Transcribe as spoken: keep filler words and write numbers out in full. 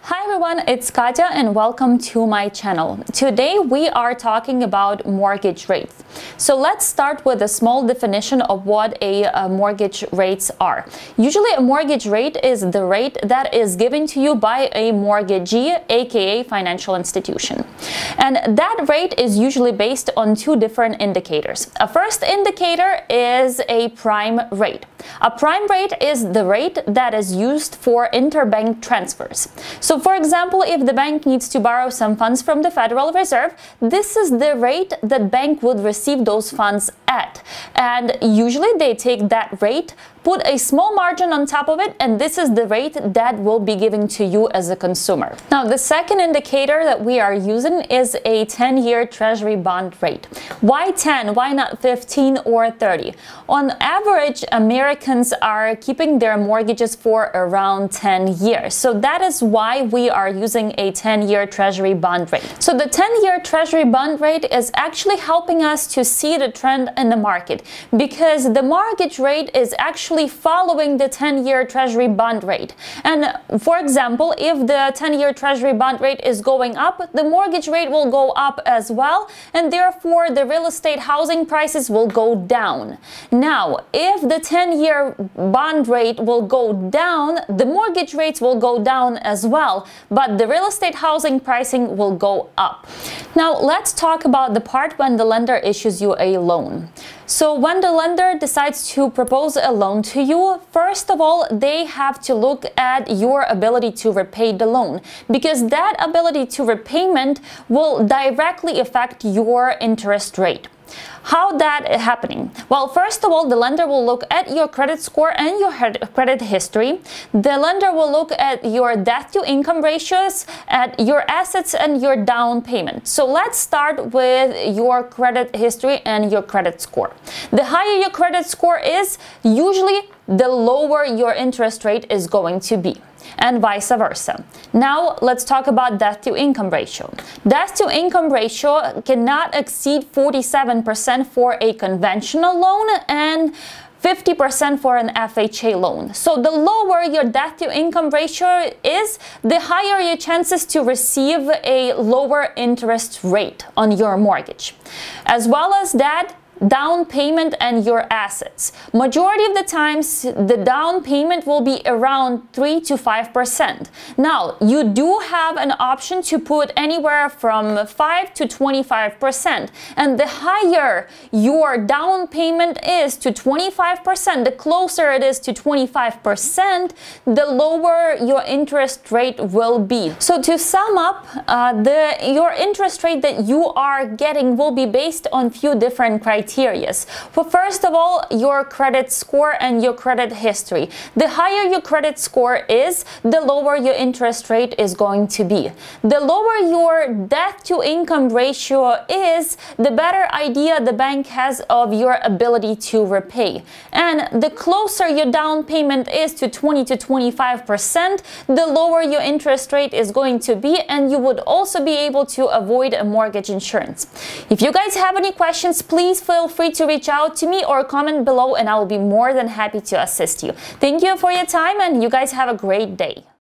Hi everyone, it's Katya and welcome to my channel. Today we are talking about mortgage rates. So let's start with a small definition of what a, a mortgage rates are. Usually a mortgage rate is the rate that is given to you by a mortgagee, aka financial institution. And that rate is usually based on two different indicators. A first indicator is a prime rate. A prime rate is the rate that is used for interbank transfers. So for example, if the bank needs to borrow some funds from the Federal Reserve, this is the rate that bank would receive those funds at. And usually they take that rate, put a small margin on top of it, and this is the rate that will be given to you as a consumer. Now, the second indicator that we are using is a ten-year Treasury bond rate. Why ten? Why not fifteen or thirty? On average, Americans are keeping their mortgages for around ten years. So that is why we are using a ten-year Treasury bond rate. So the ten-year Treasury bond rate is actually helping us to see the trend in the market, because the mortgage rate is actually following the ten-year Treasury bond rate. And for example, if the ten-year Treasury bond rate is going up, the mortgage rate will go up as well, and therefore the real estate housing prices will go down. Now, if the ten-year bond rate will go down, the mortgage rates will go down as well, but the real estate housing pricing will go up. Now, let's talk about the part when the lender issues you a loan. So when the lender decides to propose a loan to you, first of all, they have to look at your ability to repay the loan, because that ability to repayment will directly affect your interest rate. How that is happening? Well, first of all, the lender will look at your credit score and your credit history. The lender will look at your debt to income ratios, at your assets and your down payment. So let's start with your credit history and your credit score. The higher your credit score is, usually the lower your interest rate is going to be, and vice versa. Now let's talk about debt to income ratio. Debt to income ratio cannot exceed forty-seven percent for a conventional loan and fifty percent for an F H A loan. So the lower your debt to income ratio is, the higher your chances to receive a lower interest rate on your mortgage. As well as that, down payment and your assets. Majority of the times, the down payment will be around three to five percent. Now, you do have an option to put anywhere from five to twenty-five percent. And the higher your down payment is to twenty-five percent, the closer it is to twenty-five percent, the lower your interest rate will be. So to sum up, uh, the your interest rate that you are getting will be based on few different criteria. Well, first of all, your credit score and your credit history. The higher your credit score is, the lower your interest rate is going to be. The lower your debt to income ratio is, the better idea the bank has of your ability to repay. And the closer your down payment is to twenty to twenty-five percent, the lower your interest rate is going to be, and you would also be able to avoid a mortgage insurance. If you guys have any questions, please feel Feel free to reach out to me or comment below, and I will be more than happy to assist you. Thank you for your time, and you guys have a great day.